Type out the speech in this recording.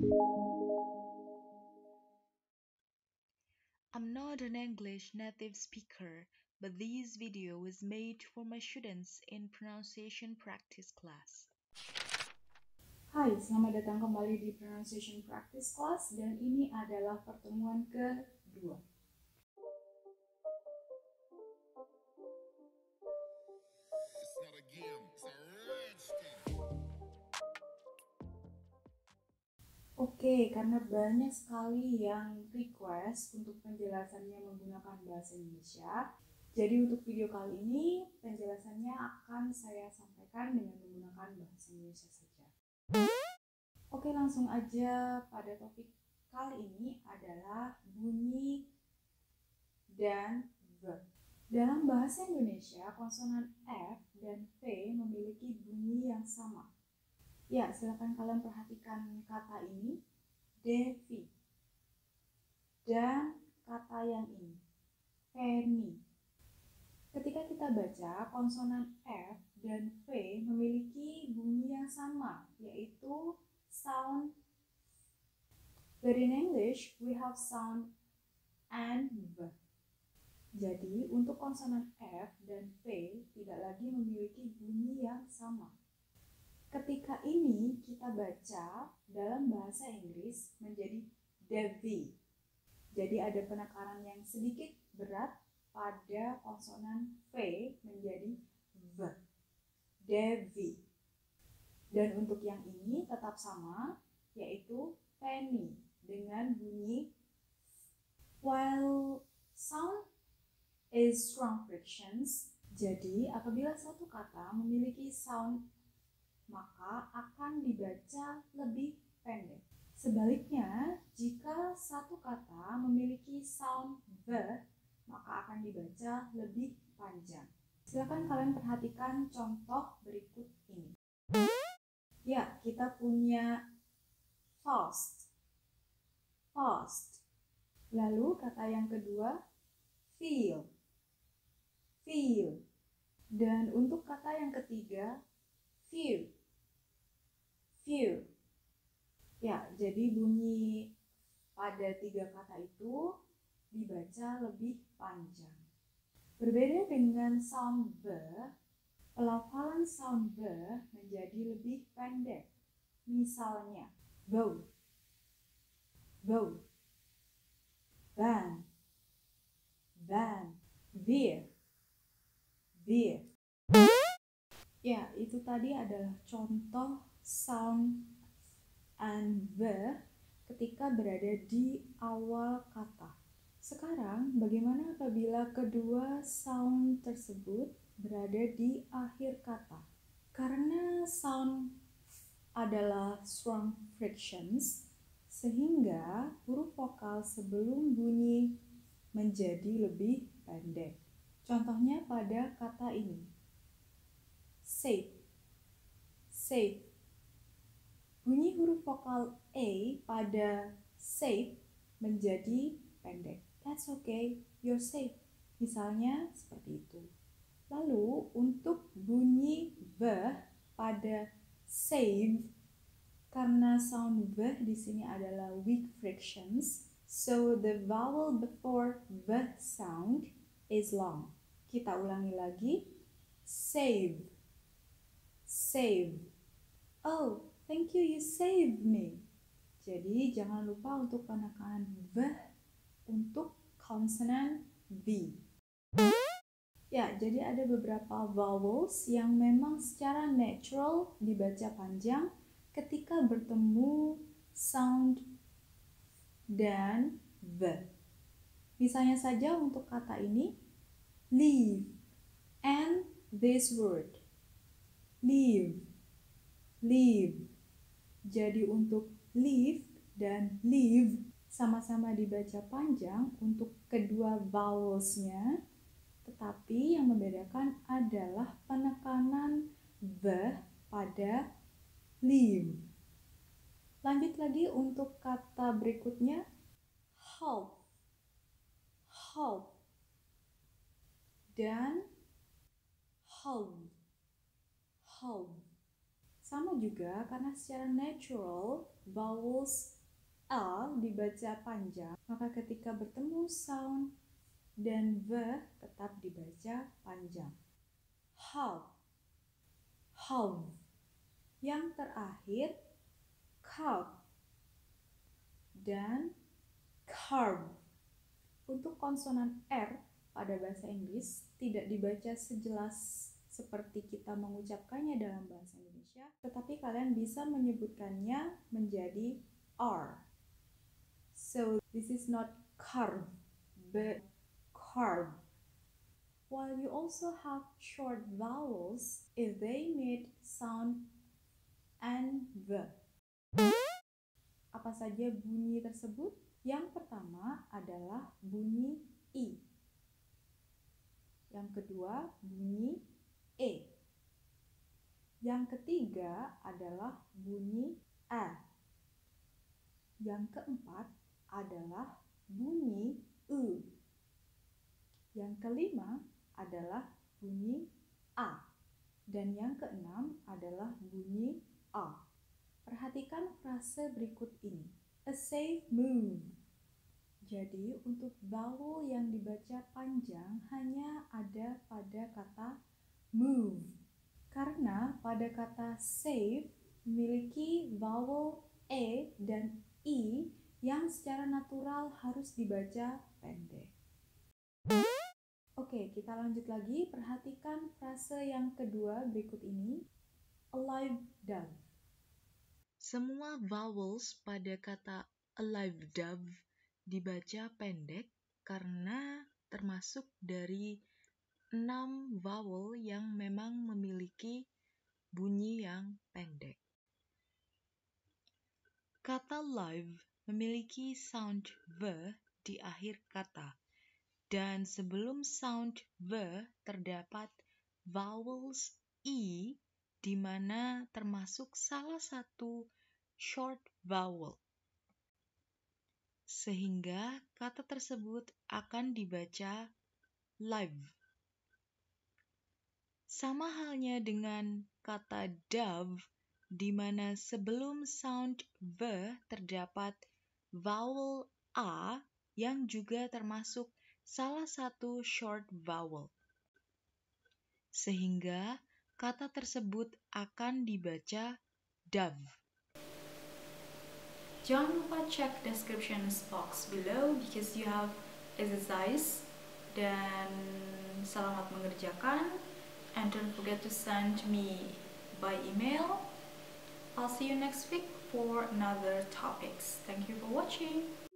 I'm not an English native speaker, but this video is made for my students in pronunciation practice class. Hai, selamat datang kembali di Pronunciation Practice Class dan ini adalah pertemuan kedua. Oke, karena banyak sekali yang request untuk penjelasannya menggunakan bahasa Indonesia, jadi untuk video kali ini penjelasannya akan saya sampaikan dengan menggunakan bahasa Indonesia saja. Oke, langsung aja pada topik kali ini adalah bunyi dan verb. Dalam bahasa Indonesia, konsonan F dan P memiliki bunyi yang sama. Ya, silakan kalian perhatikan kata ini, Devi, dan kata yang ini, Penny. Ketika kita baca, konsonan F dan P memiliki bunyi yang sama, yaitu sound. But in English, we have sound and V. Jadi, untuk konsonan F dan P tidak lagi memiliki bunyi yang sama. Ketika ini kita baca dalam bahasa Inggris menjadi Devi. Jadi ada penekanan yang sedikit berat pada konsonan V menjadi V. Devi. Dan untuk yang ini tetap sama, yaitu Penny dengan bunyi while sound is strong frictions. Jadi apabila satu kata memiliki sound, maka akan dibaca lebih pendek. Sebaliknya, jika satu kata memiliki sound V, maka akan dibaca lebih panjang. Silakan kalian perhatikan contoh berikut ini. Ya, kita punya fast. Fast. Lalu kata yang kedua, feel. Feel. Dan untuk kata yang ketiga, few. Few. Ya, jadi bunyi pada tiga kata itu dibaca lebih panjang. Berbeda dengan sound B, pelafalan sound B menjadi lebih pendek. Misalnya, bow, bow, ban, ban, beer, beer. Ya, itu tadi adalah contoh sound and verb ketika berada di awal kata. Sekarang, bagaimana apabila kedua sound tersebut berada di akhir kata? Karena sound adalah strong frictions, sehingga huruf vokal sebelum bunyi menjadi lebih pendek. Contohnya pada kata ini. Safe. Safe. Bunyi huruf vokal A pada safe menjadi pendek. That's okay, you're safe. Misalnya seperti itu. Lalu untuk bunyi V pada save, karena sound V di sini adalah weak frictions, so the vowel before V sound is long. Kita ulangi lagi. Save. Save. Oh, thank you, you saved me. Jadi jangan lupa untuk penekanan V untuk konsonan V. Ya, jadi ada beberapa vowels yang memang secara natural dibaca panjang ketika bertemu sound dan V. Misalnya saja untuk kata ini, leave and this word. Leave. Leave. Jadi untuk leave dan leave sama-sama dibaca panjang untuk kedua vowelsnya, tetapi yang membedakan adalah penekanan V pada leave. Lanjut lagi untuk kata berikutnya, help. Help. Dan hold. Hold. Sama juga karena secara natural vowels L dibaca panjang, maka ketika bertemu sound dan V tetap dibaca panjang. Half, half. Yang terakhir, carb dan carb. Untuk konsonan R pada bahasa Inggris tidak dibaca sejelas seperti kita mengucapkannya dalam bahasa Indonesia, tetapi kalian bisa menyebutkannya menjadi R. So this is not carb, but carb. While you also have short vowels if they made sound and V. Apa saja bunyi tersebut? Yang pertama adalah bunyi I. Yang kedua bunyi E. Yang ketiga adalah bunyi A. Yang keempat adalah bunyi U. Yang kelima adalah bunyi A. Dan yang keenam adalah bunyi A. Perhatikan frase berikut ini. A safe move. Jadi untuk vowel yang dibaca panjang hanya ada pada kata move. Karena pada kata safe memiliki vowel E dan I yang secara natural harus dibaca pendek. Oke, kita lanjut lagi. Perhatikan frase yang kedua berikut ini. A live dove. Semua vowels pada kata alive dove dibaca pendek karena termasuk dari 6 vowel yang memang memiliki bunyi yang pendek. Kata live memiliki sound V di akhir kata, dan sebelum sound V terdapat vowels I di mana termasuk salah satu short vowel. Sehingga kata tersebut akan dibaca live. Sama halnya dengan kata dove, di mana sebelum sound V terdapat vowel A yang juga termasuk salah satu short vowel. Sehingga kata tersebut akan dibaca dove. Jangan lupa cek description box below because you have exercise, dan selamat mengerjakan, and don't forget to send me by email. I'll see you next week for another topics. Thank you for watching.